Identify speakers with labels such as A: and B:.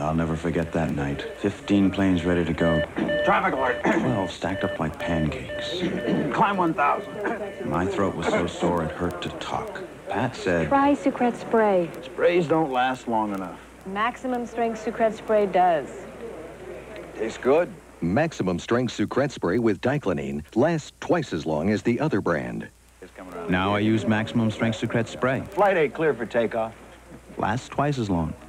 A: I'll never forget that night. 15 planes ready to go.
B: Traffic alert.
A: 12 stacked up like pancakes.
B: Climb 1,000.
A: My throat was so sore it hurt to talk. Pat said,
C: Try Sucrets spray.
B: Sprays don't last long enough.
C: Maximum strength Sucrets spray does.
B: Tastes good.
D: Maximum strength Sucrets spray with diclonine lasts twice as long as the other brand.
A: now I use maximum strength Sucrets spray.
B: Flight 8 clear for takeoff.
A: Lasts twice as long.